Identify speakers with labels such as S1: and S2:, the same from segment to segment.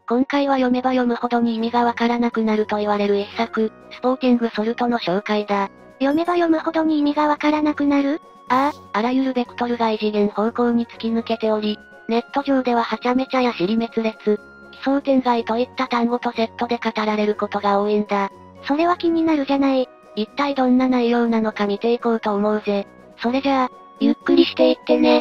S1: 今回は読めば読むほどに意味がわからなくなると言われる一作、スポーティングソルトの紹介だ。
S2: 読めば読むほどに意味がわからなくなる？
S1: あらゆるベクトルが異次元方向に突き抜けており、ネット上でははちゃめちゃや尻滅裂、奇想天外といった単語とセットで語られることが多いんだ。
S2: それは気になるじゃない。
S1: 一体どんな内容なのか見ていこうと思うぜ。それじゃあ、ゆっくりしていってね。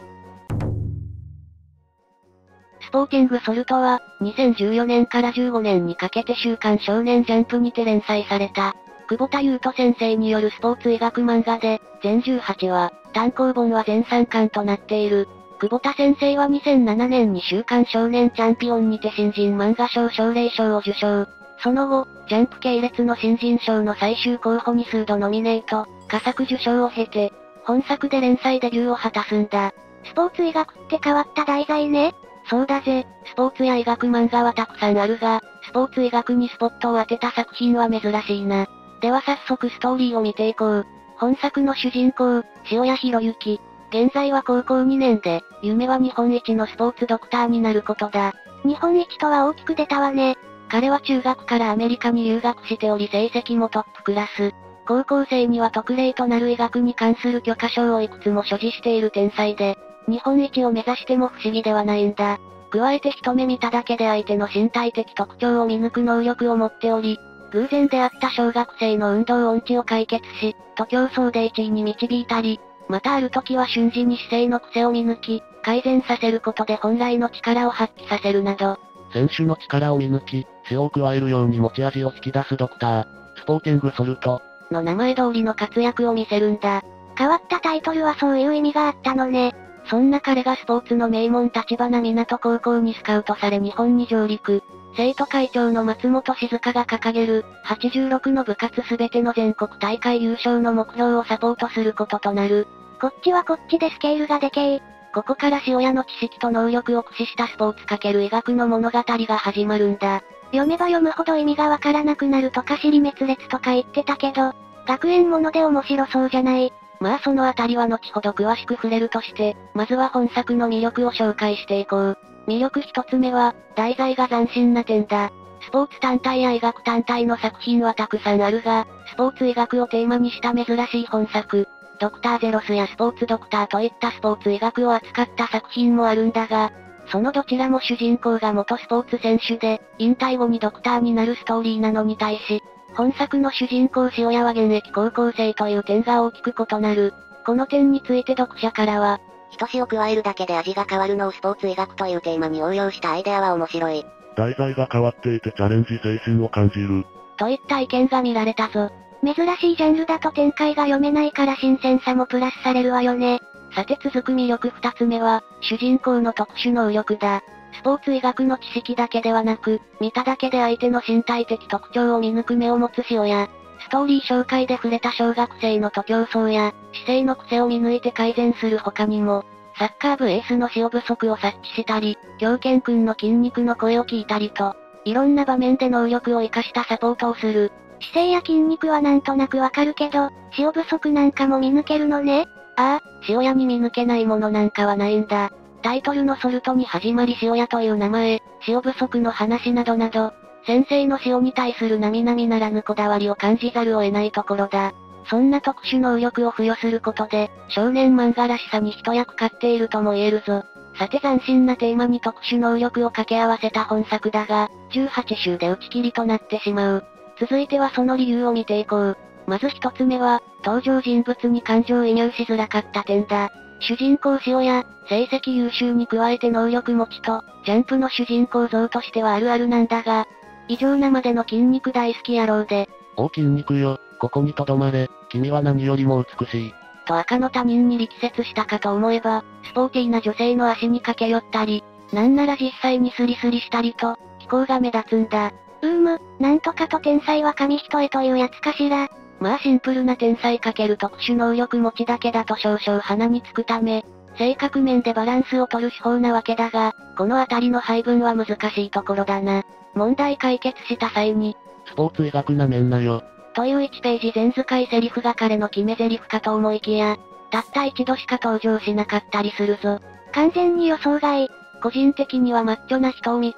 S1: スポーティングソルトは、2014年から15年にかけて週刊少年ジャンプにて連載された、久保田優斗先生によるスポーツ医学漫画で、全18話、単行本は全3巻となっている。久保田先生は2007年に週刊少年チャンピオンにて新人漫画賞奨励賞を受賞。その後、ジャンプ系列の新人賞の最終候補に数度ノミネート、佳作受賞を経て、本作で連載デビューを果たすんだ。
S2: スポーツ医学って変わった題材ね。
S1: そうだぜ、スポーツや医学漫画はたくさんあるが、スポーツ医学にスポットを当てた作品は珍しいな。では早速ストーリーを見ていこう。本作の主人公、塩谷博之。現在は高校2年で、夢は日本一のスポーツドクターになることだ。
S2: 日本一とは大きく出たわね。
S1: 彼は中学からアメリカに留学しており成績もトップクラス。高校生には特例となる医学に関する許可証をいくつも所持している天才で、日本一を目指しても不思議ではないんだ。加えて一目見ただけで相手の身体的特徴を見抜く能力を持っており、偶然出会った小学生の運動音痴を解決し、徒競走で1位に導いたり、またある時は瞬時に姿勢の癖を見抜き、改善させることで本来の力を発揮させるなど、
S3: 選手の力を見抜き、塩を加えるように持ち味を引き出すドクター、スポーティングソルト
S1: の名前通りの活躍を見せるんだ。
S2: 変わったタイトルはそういう意味があったのね。
S1: そんな彼がスポーツの名門立花港高校にスカウトされ日本に上陸。生徒会長の松本静香が掲げる、86の部活すべての全国大会優勝の目標をサポートすることとなる。
S2: こっちはこっちでスケールがでけえ。
S1: ここから塩谷の知識と能力を駆使したスポーツ×医学の物語が始まるんだ。
S2: 読めば読むほど意味がわからなくなるとか尻滅裂とか言ってたけど、学園もので面白そうじゃない。
S1: まあそのあたりは後ほど詳しく触れるとして、まずは本作の魅力を紹介していこう。魅力一つ目は、題材が斬新な点だ。スポーツ単体や医学単体の作品はたくさんあるが、スポーツ医学をテーマにした珍しい本作、ドクターゼロスやスポーツドクターといったスポーツ医学を扱った作品もあるんだが、そのどちらも主人公が元スポーツ選手で、引退後にドクターになるストーリーなのに対し、本作の主人公塩谷は現役高校生という点が大きく異なる。この点について読者からは、
S4: 一しを加えるだけで味が変わるのをスポーツ医学というテーマに応用したアイデアは面白い。
S3: 題材が変わっていてチャレンジ精神を感じる。
S1: といった意見が見られたぞ。
S2: 珍しいジャンルだと展開が読めないから新鮮さもプラスされるわよね。
S1: さて続く魅力二つ目は、主人公の特殊能力だ。スポーツ医学の知識だけではなく、見ただけで相手の身体的特徴を見抜く目を持つ塩谷。ストーリー紹介で触れた小学生の徒競走や、姿勢の癖を見抜いて改善する他にも、サッカー部エースの塩不足を察知したり、狂犬くんの筋肉の声を聞いたりと、いろんな場面で能力を活かしたサポートをする。
S2: 姿勢や筋肉はなんとなくわかるけど、塩不足なんかも見抜けるのね。
S1: 塩谷に見抜けないものなんかはないんだ。タイトルのソルトに始まり塩谷という名前、塩不足の話などなど、先生の塩に対する並々ならぬこだわりを感じざるを得ないところだ。そんな特殊能力を付与することで、少年漫画らしさに一役買っているとも言えるぞ。さて斬新なテーマに特殊能力を掛け合わせた本作だが、18週で打ち切りとなってしまう。続いてはその理由を見ていこう。まず一つ目は、登場人物に感情移入しづらかった点だ。主人公塩谷、成績優秀に加えて能力持ちと、ジャンプの主人公像としてはあるあるなんだが、異常なまでの筋肉大好き野郎で。
S3: 筋肉よ、ここにとどまれ、君は何よりも美しい。
S1: と赤の他人に力説したかと思えば、スポーティーな女性の足に駆け寄ったり、なんなら実際にスリスリしたりと、気候が目立つんだ。
S2: なんとかと天才は紙一重というやつかしら。
S1: まあシンプルな天才×特殊能力持ちだけだと少々鼻につくため、性格面でバランスを取る手法なわけだが、このあたりの配分は難しいところだな。問題解決した際に、
S3: スポーツ医学なめんなよ。
S1: という1ページ全使いセリフが彼の決め台詞かと思いきや、たった一度しか登場しなかったりするぞ。
S2: 完全に予想外。
S1: 個人的にはマッチョな人を見て、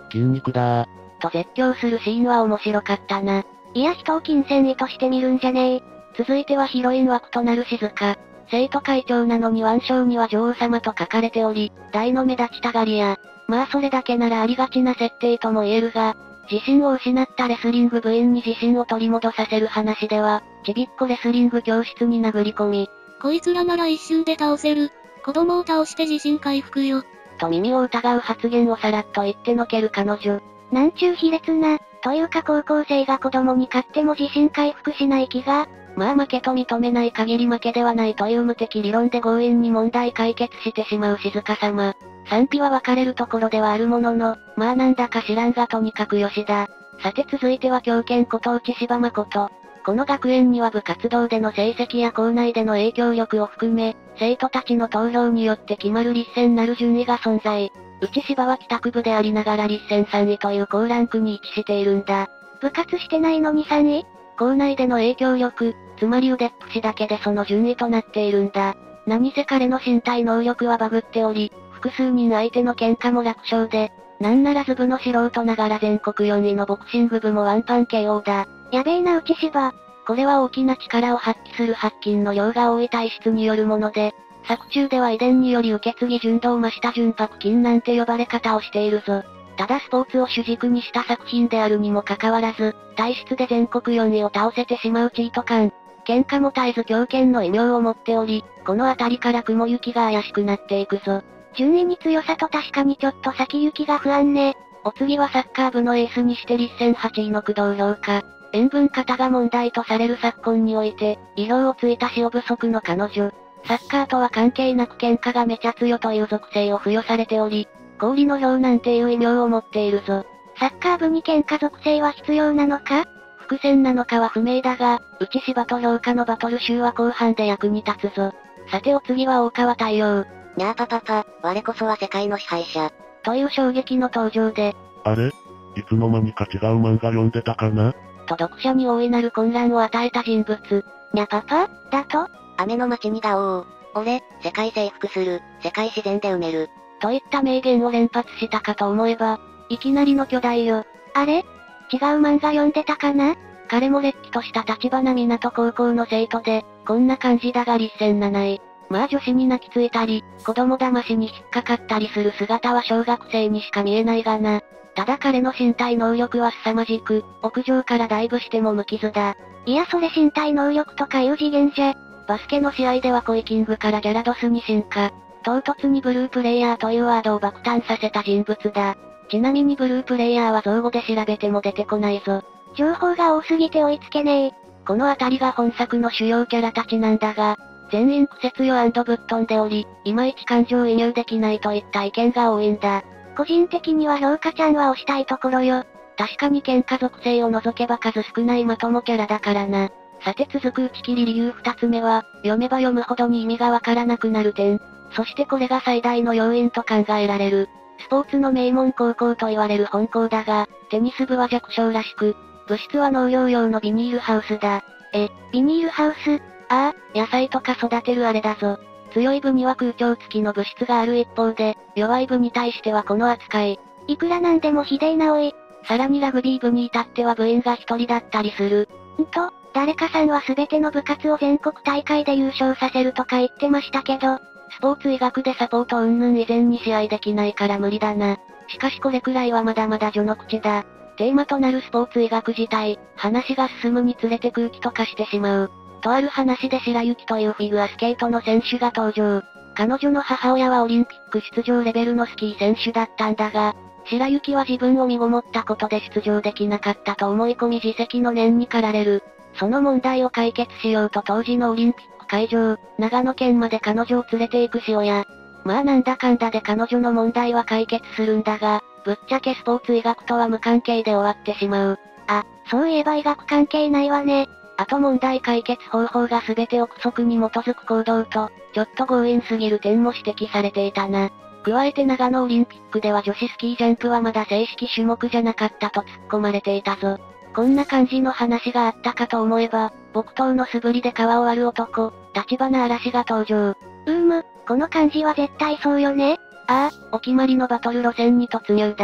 S3: 筋肉だー。
S1: と絶叫するシーンは面白かったな。
S2: いや人を金銭意として見るんじゃねえ。
S1: 続いてはヒロイン枠となる静香。生徒会長なのに腕章には女王様と書かれており、大の目立ちたがりや。まあそれだけならありがちな設定とも言えるが、自信を失ったレスリング部員に自信を取り戻させる話では、ちびっこレスリング教室に殴り込み、
S5: こいつらなら一瞬で倒せる。子供を倒して自信回復よ。
S1: と耳を疑う発言をさらっと言ってのける彼女。
S2: なんちゅう卑劣な、というか高校生が子供に勝っても自信回復しない気が。
S1: まあ負けと認めない限り負けではないという無敵理論で強引に問題解決してしまう静香様。賛否は分かれるところではあるものの、まあなんだか知らんがとにかくよしだ。さて続いては狂犬こと内柴誠。この学園には部活動での成績や校内での影響力を含め、生徒たちの投票によって決まる立戦なる順位が存在。内柴は帰宅部でありながら立戦3位という高ランクに位置しているんだ。
S2: 部活してないのに3位？
S1: 校内での影響力、つまり腕っぷしだけでその順位となっているんだ。何せ彼の身体能力はバグっており、複数人相手の喧嘩も楽勝で、なんならズ部の素人ながら全国4位のボクシング部もワンパン KO だ。
S2: やべえな内柴。
S1: これは大きな力を発揮する白筋の量が多い体質によるもので、作中では遺伝により受け継ぎ純度を増した純白筋なんて呼ばれ方をしているぞ。ただスポーツを主軸にした作品であるにもかかわらず、体質で全国4位を倒せてしまうチート感。喧嘩も絶えず狂犬の異名を持っており、この辺りから雲行きが怪しくなっていくぞ。
S2: 順位に強さと確かにちょっと先行きが不安ね。
S1: お次はサッカー部のエースにして立戦8位の工藤評価。塩分過多が問題とされる昨今において、医療をついた塩不足の彼女。サッカーとは関係なく喧嘩がめちゃ強という属性を付与されており、氷の表なんていう異名を持っているぞ。
S2: サッカー部に喧嘩属性は必要なのか？
S1: 伏線なのかは不明だが、内柴と評価のバトル集は後半で役に立つぞ。さてお次は大川太陽。
S4: にゃーパパパ、我こそは世界の支配者。
S1: という衝撃の登場で、
S3: あれいつの間にか違う漫画読んでたかな
S1: と読者に大いなる混乱を与えた人物。
S2: にゃパパだと？
S4: 雨の街にがおう。俺、世界征服する。世界自然で埋める。
S1: といった名言を連発したかと思えば、いきなりの巨大よ。
S2: あれ？違う漫画読んでたかな？
S1: 彼もれっきとした立花港高校の生徒で、こんな感じだが立戦7位。まあ女子に泣きついたり、子供騙しに引っかかったりする姿は小学生にしか見えないがな。ただ彼の身体能力は凄まじく、屋上からダイブしても無傷だ。
S2: いやそれ身体能力とかいう次元じゃ。
S1: バスケの試合ではコイキングからギャラドスに進化。唐突にブループレイヤーというワードを爆誕させた人物だ。ちなみにブループレイヤーは造語で調べても出てこないぞ。
S2: 情報が多すぎて追いつけねえ。
S1: このあたりが本作の主要キャラたちなんだが、全員クセ強ぶっ飛んでおり、いまいち感情移入できないといった意見が多いんだ。
S2: 個人的には評価ちゃんは推したいところよ。
S1: 確かに喧嘩属性を除けば数少ないまともキャラだからな。さて続く打ち切り理由2つ目は、読めば読むほどに意味がわからなくなる点。そしてこれが最大の要因と考えられる。スポーツの名門高校と言われる本校だが、テニス部は弱小らしく、部室は農業用のビニールハウスだ。
S2: ビニールハウス？
S1: ああ、野菜とか育てるあれだぞ。強い部には空調付きの部室がある一方で、弱い部に対してはこの扱い。
S2: いくらなんでもひでえなおい。
S1: さらにラグビー部に至っては部員が一人だったりする。
S2: 誰かさんは全ての部活を全国大会で優勝させるとか言ってましたけど、
S1: スポーツ医学でサポート云々以前に試合できないから無理だな。しかしこれくらいはまだまだ序の口だ。テーマとなるスポーツ医学自体、話が進むにつれて空気と化してしまう。とある話で白雪というフィギュアスケートの選手が登場。彼女の母親はオリンピック出場レベルのスキー選手だったんだが、白雪は自分を身ごもったことで出場できなかったと思い込み自責の念に駆られる。その問題を解決しようと当時のオリンピック会場、長野県まで彼女を連れて行く塩屋。まあなんだかんだで彼女の問題は解決するんだが、ぶっちゃけスポーツ医学とは無関係で終わってしまう。
S2: そういえば医学関係ないわね。
S1: あと問題解決方法が全て憶測に基づく行動と、ちょっと強引すぎる点も指摘されていたな。加えて長野オリンピックでは女子スキージャンプはまだ正式種目じゃなかったと突っ込まれていたぞ。こんな感じの話があったかと思えば、木刀の素振りで皮を割る男、立花嵐が登場。
S2: この感じは絶対そうよね。
S1: お決まりのバトル路線に突入だ。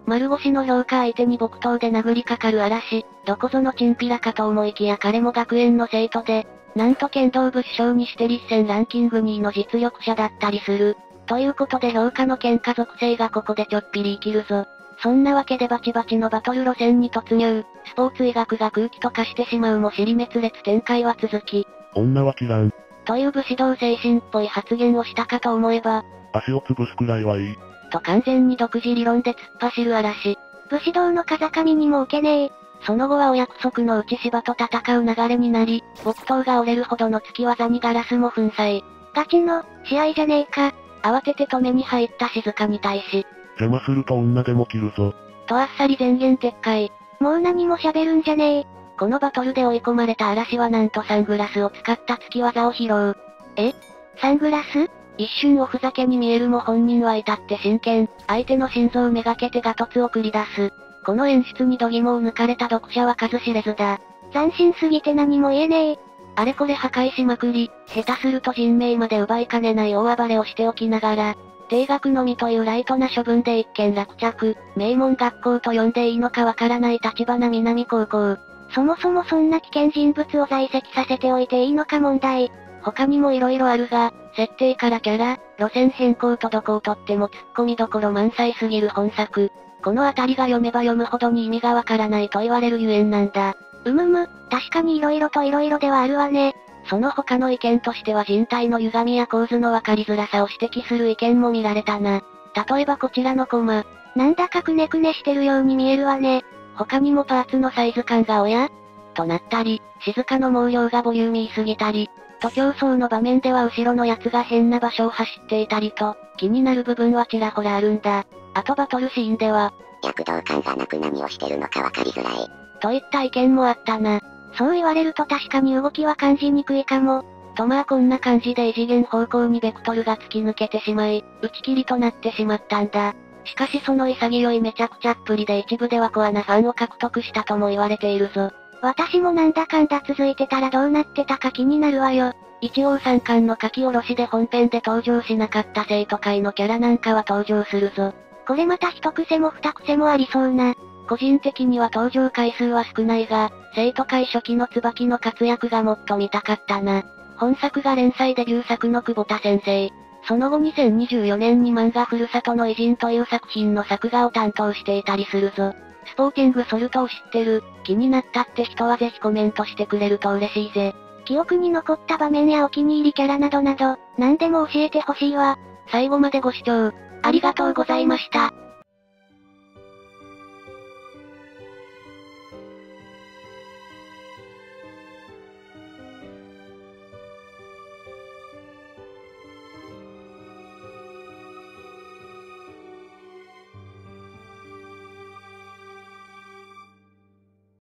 S1: 丸腰の評価相手に木刀で殴りかかる嵐、どこぞのチンピラかと思いきや彼も学園の生徒で、なんと剣道部首相にして立戦ランキング2位の実力者だったりする。ということで評価の喧嘩属性がここでちょっぴり生きるぞ。そんなわけでバチバチのバトル路線に突入、スポーツ医学が空気と化してしまうも尻滅裂展開は続き、
S3: 女は切らん。
S1: という武士道精神っぽい発言をしたかと思えば、
S3: 足を潰すくらいはいい。
S1: と完全に独自理論で突っ走る嵐。
S2: 武士道の風上にも置けねえ。
S1: その後はお約束の内芝と戦う流れになり、木刀が折れるほどの突き技にガラスも粉砕。
S2: ガチの、試合じゃねえか。
S1: 慌てて止めに入った静香に対し、
S3: 邪魔すると女でも切るぞ。
S1: とあっさり前言撤回。
S2: もう何も喋るんじゃねえ。
S1: このバトルで追い込まれた嵐はなんとサングラスを使った突き技を披露。
S2: サングラス？
S1: 一瞬おふざけに見えるも本人は至って真剣、相手の心臓めがけてガトツを繰り出す。この演出に度肝を抜かれた読者は数知れずだ。
S2: 斬新すぎて何も言えねえ。
S1: あれこれ破壊しまくり、下手すると人命まで奪いかねない大暴れをしておきながら、定額のみというライトな処分で一件落着、名門学校と呼んでいいのかわからない立花南高校。
S2: そもそもそんな危険人物を在籍させておいていいのか問題。
S1: 他にも色々あるが、設定からキャラ、路線変更とどこをとっても突っ込みどころ満載すぎる本作。このあたりが読めば読むほどに意味がわからないと言われるゆえんなんだ。
S2: 確かに色々と色々ではあるわね。
S1: その他の意見としては人体の歪みや構図のわかりづらさを指摘する意見も見られたな。例えばこちらのコマ。
S2: なんだかくねくねしてるように見えるわね。
S1: 他にもパーツのサイズ感がとなったり、静かの毛量がボリューミーすぎたり、と競争の場面では後ろのやつが変な場所を走っていたりと、気になる部分はちらほらあるんだ。あとバトルシーンでは、
S4: 躍動感がなく何をしてるのかわかりづらい。
S1: といった意見もあったな。
S2: そう言われると確かに動きは感じにくいかも。
S1: とまあこんな感じで異次元方向にベクトルが突き抜けてしまい、打ち切りとなってしまったんだ。しかしその潔いめちゃくちゃっぷりで一部ではコアなファンを獲得したとも言われているぞ。
S2: 私もなんだかんだ続いてたらどうなってたか気になるわよ。
S1: 一応3巻の書き下ろしで本編で登場しなかった生徒会のキャラなんかは登場するぞ。
S2: これまた一癖も二癖もありそうな。
S1: 個人的には登場回数は少ないが、生徒会初期の椿の活躍がもっと見たかったな。本作が連載デビュー作の久保田先生。その後2024年に漫画ふるさとの偉人という作品の作画を担当していたりするぞ。スポーティングソルトを知ってる、気になったって人はぜひコメントしてくれると嬉しいぜ。
S2: 記憶に残った場面やお気に入りキャラなどなど、何でも教えてほしいわ。
S1: 最後までご視聴、ありがとうございました。